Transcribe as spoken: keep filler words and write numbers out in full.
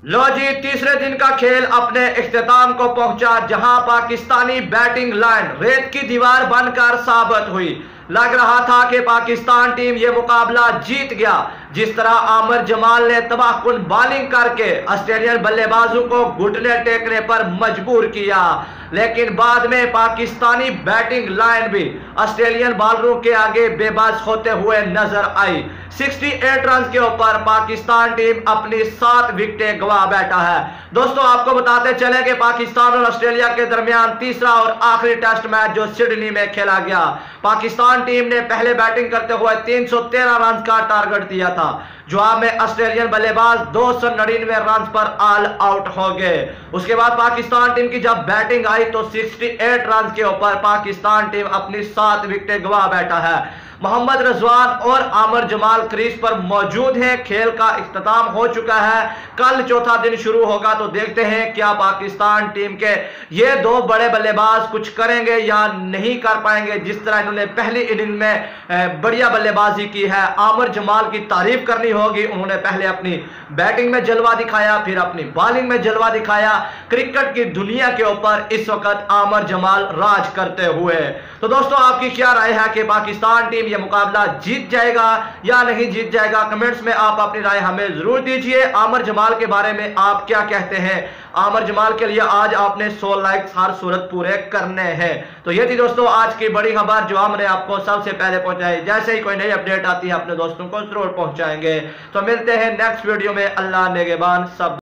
लो जी, तीसरे दिन का खेल अपने इख्तिताम को पहुंचा, जहां पाकिस्तानी बैटिंग लाइन रेत की दीवार बनकर साबित हुई। लग रहा था कि पाकिस्तान टीम ये मुकाबला जीत गया। जिस तरह आमिर जमाल ने तबाहकुन बॉलिंग करके ऑस्ट्रेलियन बल्लेबाजों को घुटने टेकने पर मजबूर किया, लेकिन बाद में पाकिस्तानी बैटिंग लाइन भी ऑस्ट्रेलियन बॉलरों के आगे बेबस होते हुए नजर आई। अड़सठ रन के ऊपर पाकिस्तान टीम अपनी सात विकेटें गवा बैठा है। दोस्तों, आपको बताते चले कि पाकिस्तान और ऑस्ट्रेलिया के दरमियान तीसरा और आखिरी टेस्ट मैच जो सिडनी में खेला गया, पाकिस्तान टीम ने पहले बैटिंग करते हुए तीन सौ तेरह रन का टारगेट दिया था। जवाब में ऑस्ट्रेलियन बल्लेबाज दो सौ नड़िनवे रन पर ऑल आउट हो गए। उसके बाद पाकिस्तान टीम की जब बैटिंग आई तो अड़सठ रन के ऊपर पाकिस्तान टीम अपनी सात विकेटें गवा बैठा है। मोहम्मद रिजवान और आमिर जमाल क्रीज पर मौजूद हैं। खेल का इख्तिताम हो चुका है, कल चौथा दिन शुरू होगा, तो देखते हैं क्या पाकिस्तान टीम के ये दो बड़े बल्लेबाज कुछ करेंगे या नहीं कर पाएंगे। जिस तरह इन्होंने पहली इनिंग में बढ़िया बल्लेबाजी की है, आमिर जमाल की तारीफ करनी होगी। उन्होंने पहले अपनी बैटिंग में जलवा दिखाया, फिर अपनी बॉलिंग में जलवा दिखाया। क्रिकेट की दुनिया के ऊपर इस वक्त आमिर जमाल राज करते हुए। तो दोस्तों, आपकी क्या राय है कि पाकिस्तान टीम ये मुकाबला जीत जाएगा या नहीं जीत जाएगा? कमेंट्स में आप अपनी राय हमें जरूर दीजिए। आमिर जमाल के बारे में आप क्या कहते हैं? आमिर जमाल के लिए आज आपने सौ लाइक्स हर सूरत पूरे करने हैं। तो ये थी दोस्तों आज की बड़ी खबर जो हमने आपको सबसे पहले पहुंचाई। जैसे ही कोई नई अपडेट आती है अपने दोस्तों को जरूर पहुंचाएंगे। तो मिलते हैं नेक्स्ट वीडियो में। अल्लाह नेगेबान सब।